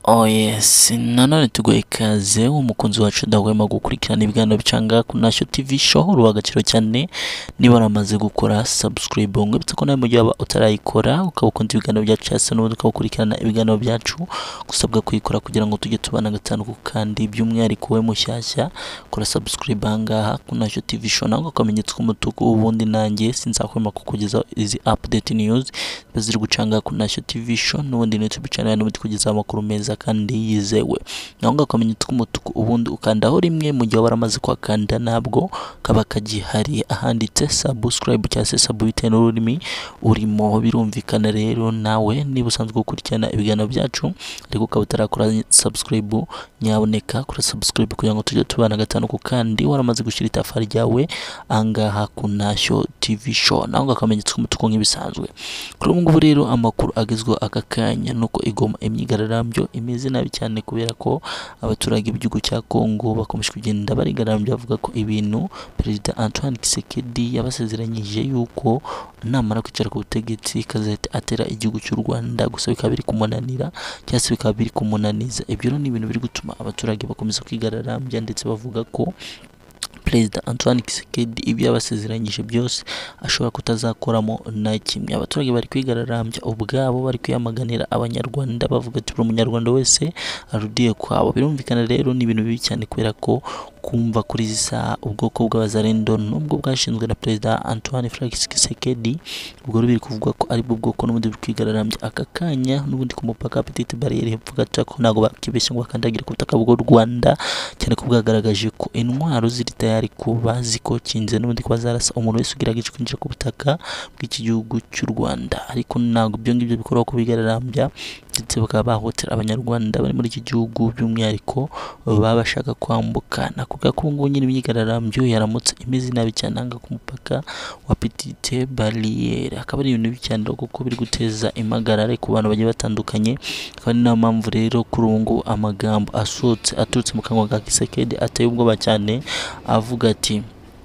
Oh yes, nanone tugoye ikaze umukunzi wacu dahwema gukurikirana ibiganiro bicanga ku Nasho TV show rwagaciro cyane niba waramaze gukora subscribe ngwibutse ko nawe mu gihe utarayikora ukabukunda ibiganiro byacu cyase n'ubundi ukabukurikirana ibiganiro byacu gusabwa kuyikora kugira ngo tujye tubana gatanu kandi by'umwihariko we mushyashya kora subscribe hangaha ku Nasho TV show naho ukamenyetsa umutuku ubundi nanjye sinzakwema kukugeza izi update news baziri gucanga ku Nasho TV show n'ubundi YouTube channel n'ubundi kugeza amakuru meza kandi yizewe naho ukamenyetsa umutuku ubundi ukandaho rimwe mu gihe waramaze kwakanda nabwo kaba kagihari ahanditse subscribe cyangwa se sub bitewe n'ururimi urimo birumvikana rero nawe niba usanzwe gukurikirana ibiganiro byacu ariko ukaba utarakora subscribe nyaboneka kora subscribe kugira ngo tujye tubana gatanu kandi waramaze gushyira itafari ryawe angaha ku Nasho TV show naho ukamenyetsa umutuku nk'ibisanzwe kuri ubu ngubu rero amakuru agezweho aka kanya nuko Igoma imyigararabwo imeze nabi cyane kubera ko abaturage b'igihugu cya Kongo bakomeje kugenda barigarambya bavuga ko ibintu Perezida Antoine Tshisekedi yabasezeranyije yuko namara kwicara ku butegetsi kazahita atera igihugu cy'u Rwanda gusa bikaba biri kumunanira cyangwa se bikaba biri kumunaniza. Ibyo ni ibintu biri gutuma abaturage bakomeza kwigararambya ndetse bavuga ko Perezida Antoine Tshisekedi ibyo yabasezeranyije byose ashobora kutazakoramo na kimwe. Abaturage bari kwigararambya ubwabo bari kwiyamaganira abanyarwanda bavuga ati buri munyarwanda wese arudiye kwabo. Birumvikana rero ni ibintu bibi cyane kubera ko kumva kuri zisa ubwoko bw'abazarendo nubwo bwashinzwe na Perezida Antoine Tshisekedi ubwo biri kuvuga ko ari bwo bwoko n'ubundi bwigararambya aka kanya n'ubundi ku mupaka petite barriere hepfo gato ko nago bakibeshye ngo bakandagira ku butaka bw'u Rwanda cyane ko bwagaragaje ko intwaro ziri tayari kuba zikokinze n'ubundi kuba zarasa umuntu wese ugerageje kwinjira ku butaka bw'iki gihugu cy'u Rwanda. Ariko ntabwo ibyo ngibyo bikorwa ku bigararambya ndetse bakaba bahotera abanyarwanda bari muri iki gihugu by'umwihariko baba bashaka kwambuka. Nakuvuga ko ngo nyine imyigararambyo yaramutse imeze nabi cyane anga ku mupaka wa petite barriere akaba ari ibintu bibi cyane kuko biri guteza impagarare ku bantu bagiye batandukanye. Kandi nta mpamvu rero kuri ubu ngo amagambo aturutse mu kanwa ka Tshisekedi ateye ubwoba cyane avuga ati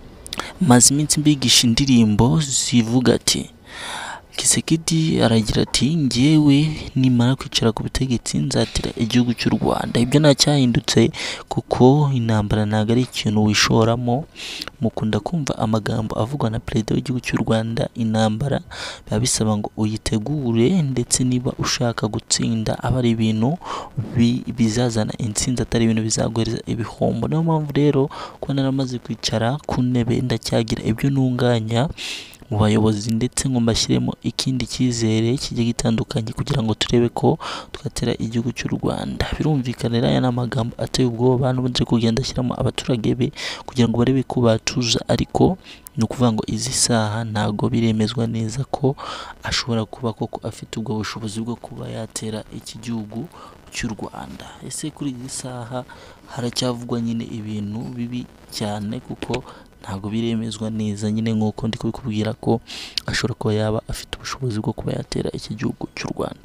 maze iminsi mbigisha indirimbo zivuga ati Tshisekedi aragira ati ngewe nimara kwicara ku butegetsi nzatira igihugu cy'u Rwanda. Ibyo nta cyahindutse kuko intambara ntago ari ikintu wishoramo. Mukunda kumva amagambo avugwa na Perezida w'igihugu cy'u Rwanda, intambara biba bisaba ngo uyitegure ndetse niba ushaka gutsinda aba ari ibintu bizazana intsinzi atari ibintu bizaguhereza ibihombo. Niyo mpamvu rero ko naramaze kwicara ku ntebe ndacyagira ibyo ntunganya mu bayobozi ndetse ngo mbashyiremo ikindi cyizere kijye gitandukanye kugira ngo turebe ko twatera igihugu cy'u Rwanda. Birumvikana aya n'amagambo ateye ubwoba n'ubundi kugenda ashyiramo abaturage be kugira ngo barebe ko batuza, ariko ni ukuvuga ngo izi saha ntago biremezwa neza ko ashobora kuba koko afite ubwo bushobozi bwo kuba yatera iki gihugu cy'u Rwanda. Ese kuri izi saha haracyavugwa nyine ibintu bibi cyane kuko ntago biremezwa neza nyine nk'uko ndi kubikubwira ko ashobora kuba yaba afite ubushobozi bwo kuba yatera iki gihugu cy'u Rwanda,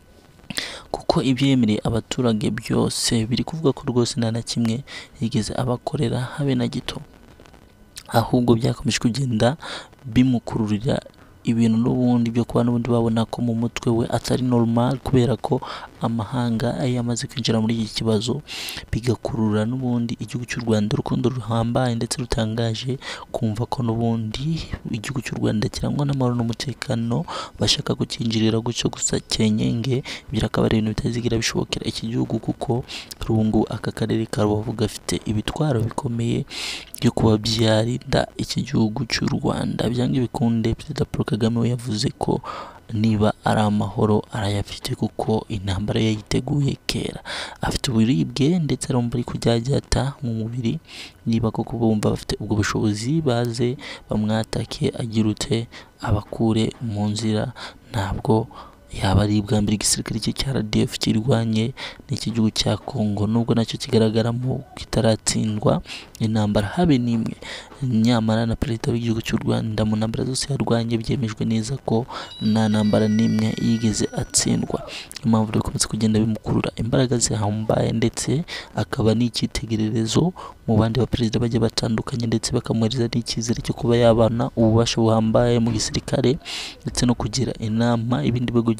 kuko ibyemereye abaturage byose biri kuvuga ko rwose nta na kimwe yigeze abakorera habe na gito, ahubwo byakomeje kugenda bimukururira ibintu n'ubundi byo kuba n'ubundi babona ko mu mutwe we atari normal kubera ko amahanga yamaze kwinjira muri iki kibazo bigakurura n'ubundi igihugu cy'u Rwanda urukundo ruhambaye ndetse rutangaje kumva ko n'ubundi igihugu cy'u Rwanda kirangwa n'amahoro n'umutekano bashaka kukinjirira gutyo gusa cyenyenge. Ibyo akaba ari ibintu bitazigira bishobokera iki gihugu kuko rungu aka karere ka Rubavu gafite ibitwaro bikomeye byo kuba byarinda iki gihugu cy'u Rwanda. Byanga bikunde Perezida Paul Kagame we yavuze ko niba ari amahoro arayafite kuko intambara yayiteguye kera. Afite uburibwe ndetse arumva ari kujyajyata mu mubiri, niba koko bumva bafite ubwo bushobozi baze bamwatake agirute abakure mu nzira. Ntabwo yaba ari bwa mbere igisirikare cye cya RDF kirwanye n'iki gihugu cya Kongo nubwo nacyo kigaragaramo kitaratsindwa intambara habe n'imwe. Nyamara na Perezida w'igihugu cy'u Rwanda mu ntambara zose yarwanye byemejwe neza ko nta ntambara n'imwe yigeze atsindwa. Niyo mpamvu bikomeza kugenda bimukurura imbaraga zihambaye ndetse akaba n'icyitegererezo mu bandi baperezida bagiye batandukanye ndetse bakamuhereza n'icyizere cyo kuba yabana ububasha buhambaye mu gisirikare ndetse no kugira inama ibindi bigo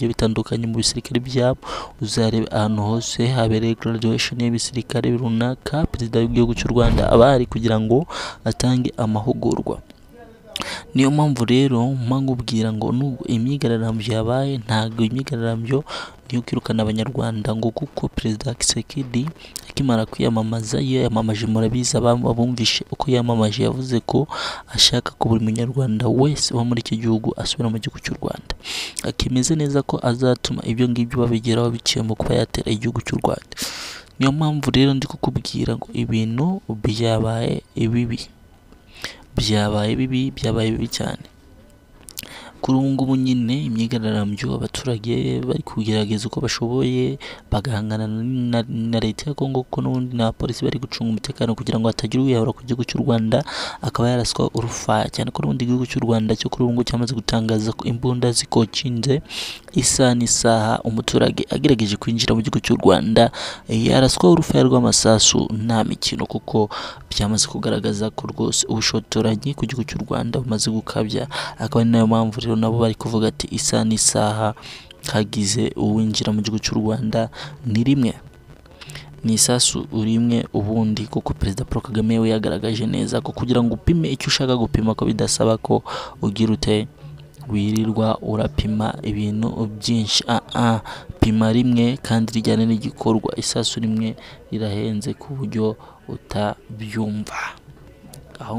bigiye bitandukanye mu bisirikare byabo, uzarebe ahantu hose habereye graduation y'ibisirikare runaka, perezida w'igihugu cy'u Rwanda aba ahari kugira ngo atange amahugurwa. Niyo mpamvu rero mpangubwira ngo nubwo imyigararambyo yabaye, ntabwo imyigararambyo niyo kwirukana abanyarwanda, ngo kuko perezida Tshisekedi akimara kwiyamamaza, yiyamamaje murabizi abumvishe uko yamamaje, yavuze ko ashaka ko buri munyarwanda wese wo muri iki gihugu asubira mu gihugu cy'u Rwanda, akemeza neza ko azatuma ibyo ngibyo babigeraho biciye mu kuba yatera igihugu cy'u Rwanda. Niyo mpamvu rero ndi kukubwira ngo ibintu byabaye bibi cyane. Kuri ubu ngubu nyine imyigararambyo, abaturage bari kugerageza uko bashoboye bagahangana na leta ya Kongo, kuko n'ubundi n'abapolisi bari gucunga umutekano kugira ngo hatagira uwihahura ku gihugu cy'u Rwanda akaba yaraswa urufaya, cyane ko n'ubundi igihugu cy'u Rwanda cyo kuri ubu ngubu cyamaze gutangaza ko imbunda zikocinze isaha n'isaha, umuturage agerageje kwinjira mu gihugu cy'u Rwanda yaraswa urufaya rw'amasasu nta mikino, kuko byamaze kugaragaza ko rwose ubushotoranyi ku gihugu cy'u Rwanda bumaze gukabya. Akaba ari nayo mpamvu rero nabo bari kuvuga ati isaha n'isaha hagize uwinjira mu gihugu cy'u Rwanda ni rimwe, ni isasu rimwe ubundi, kuko perezida Paul Kagame we yagaragaje neza ko kugira ngo upime icyo ushaka gupima ko bidasaba ko ugira ute wirirwa urapima ibintu byinshi. Pima rimwe kandi rijyane n'igikorwa. Isasu rimwe rirahenze ku buryo utabyumva. Aho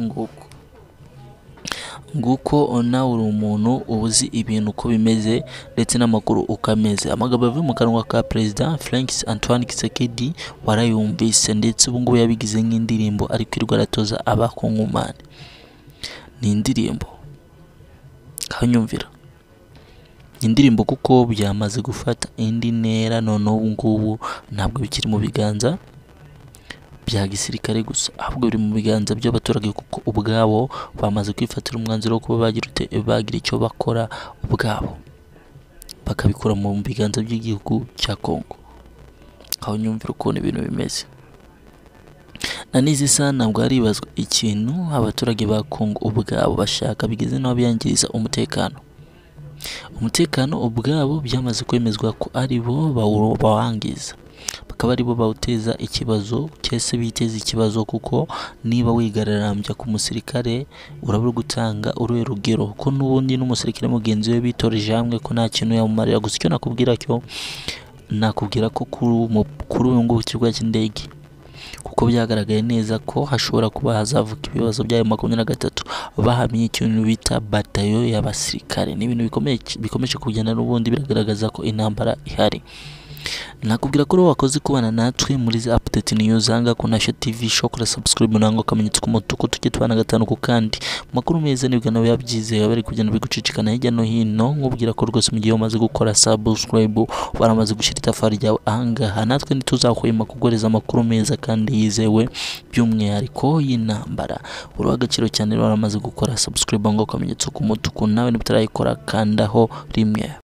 nguko nawe uri umuntu ubuzi ibintu uko bimeze ndetse n'amakuru ukameze. Amagambo yavuye mu kanwa ka perezida Felix Antoine Tshisekedi warayumvise, ndetse ubu ngubu yabigize nk'indirimbo ari kwirirwa aratoza abakongomani. Ni indirimbo kanyumvira, indirimbo kuko byamaze gufata indi ntera. None ubu ngubu ntabwo bikiri mu biganza bya gisirikare gusa, ahubwo biri mu biganza by'abaturage, kuko ubwabo bamaze kwifatira umwanzuro wo kuba bagira icyo bakora ubwabo, bakabikora mu biganza by'igihugu cya Kongo. Aho nyumvira ukuntu ibintu bimeze. Na n'izi saha ntabwo haribazwa ikintu abaturage ba Kongo ubwabo bashaka, bigeze n'aho biyangiriza umutekano. Umutekano ubwabo byamaze kwemezwa ko ari bo bawangiza, bakaba ari bo bawuteza ikibazo, cyese biteza ikibazo, kuko niba wigararambya ku musirikare urabura gutanga uruhe rugero, ko n'ubundi n'umusirikare mugenzi we bitoreje hamwe ko nta kintu yamumarira. Gusa icyo nakubwira ko kuri uyu ngubu ikibuga cy'indege, kuko byagaragaye neza ko hashobora kuba hazavuka ibibazo bya M23 bahamye ikintu bita batayo y'abasirikare. Ni ibintu bikomeje kugenda n'ubundi biragaragaza ko intambara ihari. Nakubwira ko wakoze kubana natwe muri za update news zanga ku Nasho TV show, kora subscribe nango kamenyetso k'umutuku, tujye tubana gatanu ku kandi makuru meza nibwo nawe yabyizeye bari kugenda bigucicikana hirya no hino. Nkubwira ko rwose mu gihe umaze gukora subscribe waramaze gushyira itafari ryawe ahangaha, natwe ntituzahwema kugoreza amakuru meza kandi yizewe by'umwihariko y'intambara. Uri w'agaciro cyane, waramaze gukora subscribe ngo kamenyetso k'umutuku, nawe niba utarayikora kandaho rimwe.